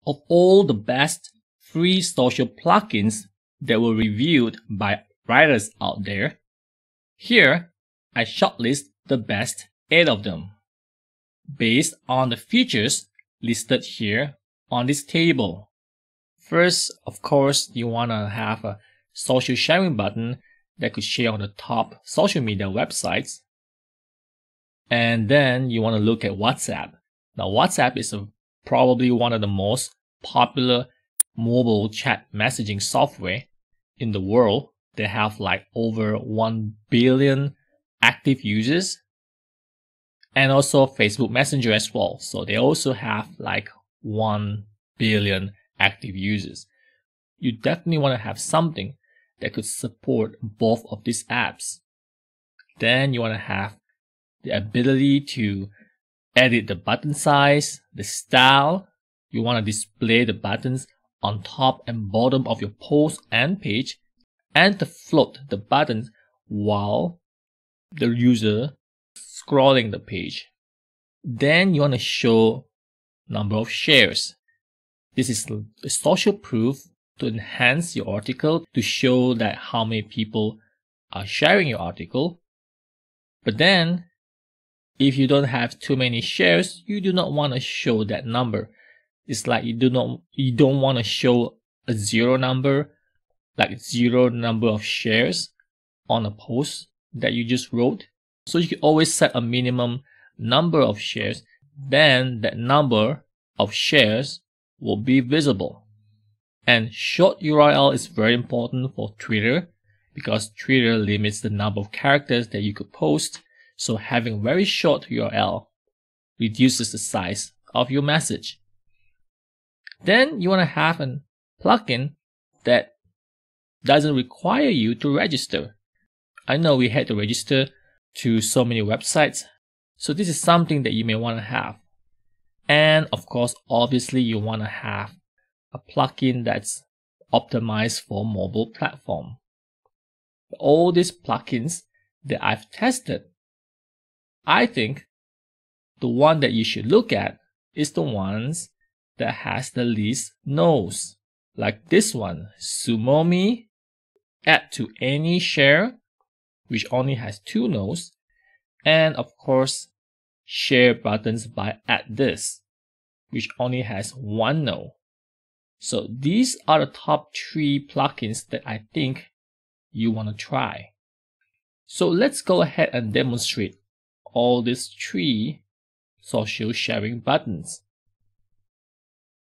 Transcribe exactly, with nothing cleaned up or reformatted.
of all the best free social plugins that were reviewed by writers out there. Here, I shortlist the best eight of them, based on the features listed here on this table. First, of course, you want to have a social sharing button that could share on the top social media websites. And then you want to look at WhatsApp. Now, WhatsApp is a, probably one of the most popular mobile chat messaging software in the world. They have like over one billion active users, and also Facebook Messenger as well. So they also have like one billion active users. You definitely want to have something that could support both of these apps. Then you want to have the ability to edit the button size, the style. You want to display the buttons on top and bottom of your post and page, and to float the buttons while the user scrolling the page. Then you want to show number of shares. This is the social proof to enhance your article, to show that how many people are sharing your article. But then, if you don't have too many shares, you do not want to show that number. It's like you do not, you don't want to show a zero number, like zero number of shares on a post that you just wrote. So you can always set a minimum number of shares, then that number of shares will be visible. And short U R L is very important for Twitter, because Twitter limits the number of characters that you could post. So having very short U R L reduces the size of your message. Then you want to have a plugin that doesn't require you to register. I know we had to register to so many websites, so this is something that you may want to have. And of course, obviously you want to have a plugin that's optimized for mobile platform. All these plugins that I've tested, I think the one that you should look at is the ones that has the least nodes, like this one, Sumomi, add to any share, which only has two nodes, and of course, share buttons by add this, which only has one node. So these are the top three plugins that I think you want to try. So let's go ahead and demonstrate all these three social sharing buttons.